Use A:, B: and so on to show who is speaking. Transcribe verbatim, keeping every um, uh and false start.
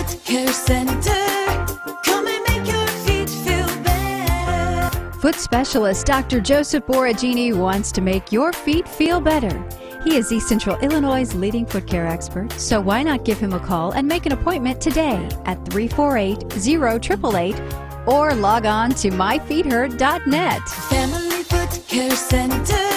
A: Foot Care Center. Come and make your feet feel better.
B: Foot specialist Doctor Joseph Boragini wants to make your feet feel better. He is East Central Illinois' leading foot care expert, so why not give him a call and make an appointment today at three four eight, zero eight eight eight or log on to my feet hurt dot net.
A: Family Foot Care Center.